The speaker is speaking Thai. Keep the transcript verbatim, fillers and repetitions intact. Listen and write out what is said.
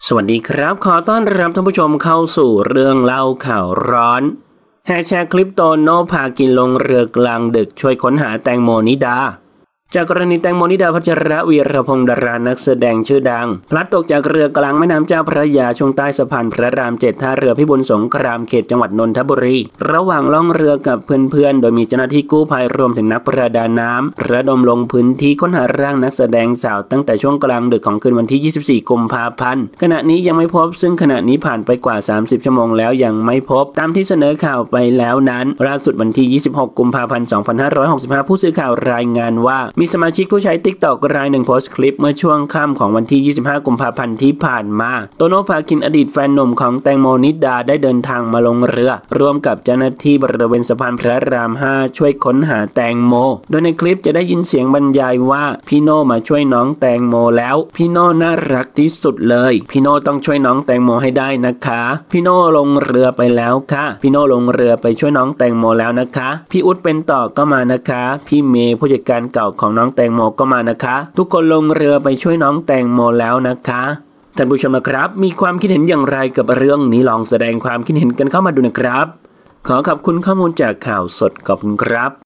สวัสดีครับขอต้อนรับท่านผู้ชมเข้าสู่เรื่องเล่าข่าวร้อนแฮชแท็กคลิปโตโน่พากินลงเรือกลางดึกช่วยค้นหาแตงโมนิดาจากกรณีแตงโมนิดาพัชรวีรพงศ์ดารานักแสดงชื่อดังพลัดตกจากเรือกลางแม่น้ำเจ้าพระยาช่วงใต้สะพานพระรามเจ็ดท่าเรือพิบูลสงครามเขตจังหวัดนนทบุรีระหว่างล่องเรือกับเพื่อนๆโดยมีเจ้าหน้าที่กู้ภัยรวมถึงนักประดาน้ำระดมลงพื้นที่ค้นหาร่างนักแสดงสาวตั้งแต่ช่วงกลางดึกของคืนวันที่ยี่สิบสี่กุมภาพันธ์ขณะนี้ยังไม่พบซึ่งขณะนี้ผ่านไปกว่าสามสิบชั่วโมงแล้วยังไม่พบตามที่เสนอข่าวไปแล้วนั้นล่าสุดวันที่ยี่สิบหกกุมภาพันธ์สองพันห้าร้อยหกสิบห้าผู้สื่อข่าวรายงานว่ามีสมาชิกผู้ใช้ติ๊กต็อกรายหนึ่งโพสต์คลิปเมื่อช่วงค่ำของวันที่ยี่สิบห้ากุมภาพันธ์ที่ผ่านมาโตโน่พาคินอดีตแฟนหนุ่มของแตงโมนิดาได้เดินทางมาลงเรือร่วมกับเจ้าหน้าที่บริเวณสะพานพระรามห้าช่วยค้นหาแตงโมโดยในคลิปจะได้ยินเสียงบรรยายว่าพี่โน่มาช่วยน้องแตงโมแล้วพี่โน่น่ารักที่สุดเลยพี่โน่ต้องช่วยน้องแตงโมให้ได้นะคะพี่โน่ลงเรือไปแล้วค่ะพี่โน่ลงเรือไปช่วยน้องแตงโมแล้วนะคะพี่อุ๊ดเป็นต่อก็มานะคะพี่เมย์ผู้จัดการเก่าของน้องแตงโมก็มานะคะทุกคนลงเรือไปช่วยน้องแตงโมแล้วนะคะท่านผู้ชมนะครับมีความคิดเห็นอย่างไรกับเรื่องนี้ลองแสดงความคิดเห็นกันเข้ามาดูนะครับขอขอบคุณข้อมูลจากข่าวสดขอบคุณครับ